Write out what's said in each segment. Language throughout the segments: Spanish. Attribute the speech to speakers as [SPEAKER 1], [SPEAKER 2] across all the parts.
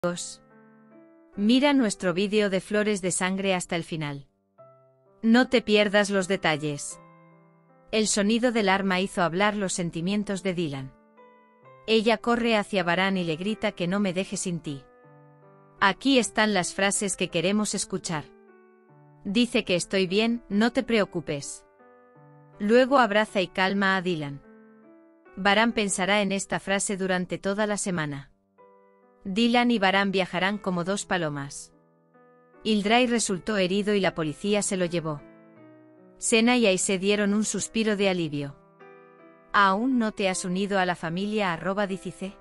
[SPEAKER 1] 2. Mira nuestro vídeo de Flores de Sangre hasta el final. No te pierdas los detalles. El sonido del arma hizo hablar los sentimientos de Dylan. Ella corre hacia Baran y le grita que no me deje sin ti. Aquí están las frases que queremos escuchar. Dice que estoy bien, no te preocupes. Luego abraza y calma a Dylan. Baran pensará en esta frase durante toda la semana. Dylan y Baran viajarán como dos palomas. Ildray resultó herido y la policía se lo llevó. Sena y Aise dieron un suspiro de alivio. ¿Aún no te has unido a la familia @Dicice?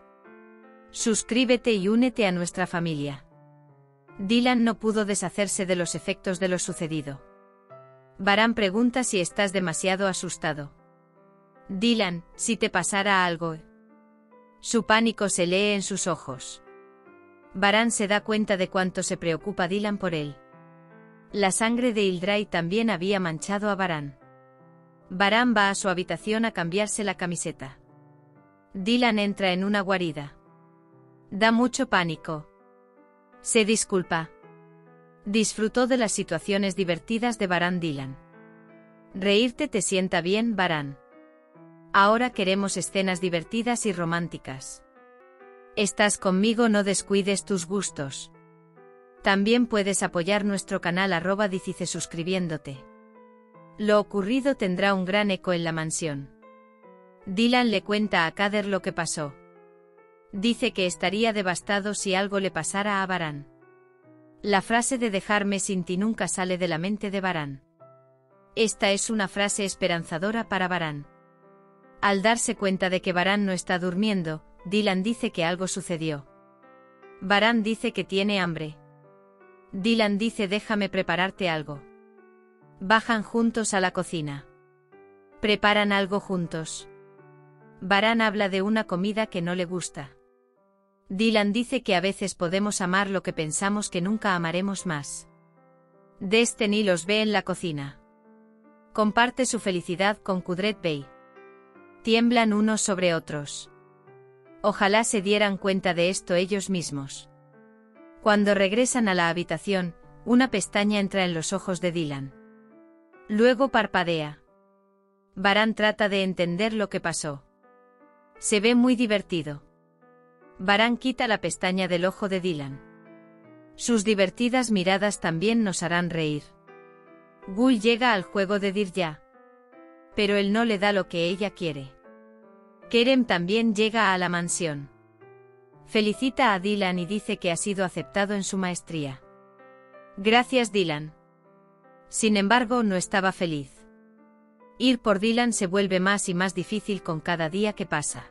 [SPEAKER 1] Suscríbete y únete a nuestra familia. Dylan no pudo deshacerse de los efectos de lo sucedido. Baran pregunta si estás demasiado asustado. Dylan, si te pasara algo. Su pánico se lee en sus ojos. Baran se da cuenta de cuánto se preocupa Dylan por él. La sangre de Ildray también había manchado a Baran. Baran va a su habitación a cambiarse la camiseta. Dylan entra en una guarida. Da mucho pánico. Se disculpa. Disfrutó de las situaciones divertidas de Baran. Dylan. Reírte te sienta bien, Baran. Ahora queremos escenas divertidas y románticas. Estás conmigo, no descuides tus gustos. También puedes apoyar nuestro canal @Dicice suscribiéndote. Lo ocurrido tendrá un gran eco en la mansión. Dylan le cuenta a Kader lo que pasó. Dice que estaría devastado si algo le pasara a Baran. La frase de dejarme sin ti nunca sale de la mente de Baran. Esta es una frase esperanzadora para Baran. Al darse cuenta de que Baran no está durmiendo, Dylan dice que algo sucedió. Baran dice que tiene hambre. Dylan dice déjame prepararte algo. Bajan juntos a la cocina. Preparan algo juntos. Baran habla de una comida que no le gusta. Dylan dice que a veces podemos amar lo que pensamos que nunca amaremos más. Destiny los ve en la cocina. Comparte su felicidad con Kudret Bey. Tiemblan unos sobre otros. Ojalá se dieran cuenta de esto ellos mismos. Cuando regresan a la habitación, una pestaña entra en los ojos de Dylan. Luego parpadea. Baran trata de entender lo que pasó. Se ve muy divertido. Baran quita la pestaña del ojo de Dylan. Sus divertidas miradas también nos harán reír. Gul llega al juego de Dirya. Pero él no le da lo que ella quiere. Kerem también llega a la mansión. Felicita a Dylan y dice que ha sido aceptado en su maestría. Gracias, Dylan. Sin embargo, no estaba feliz. Ir por Dylan se vuelve más y más difícil con cada día que pasa.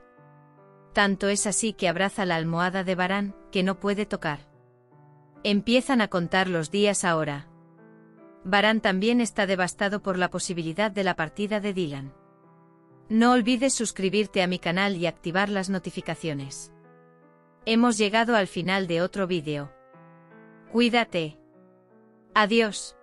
[SPEAKER 1] Tanto es así que abraza la almohada de Baran, que no puede tocar. Empiezan a contar los días ahora. Baran también está devastado por la posibilidad de la partida de Dylan. No olvides suscribirte a mi canal y activar las notificaciones. Hemos llegado al final de otro vídeo. Cuídate. Adiós.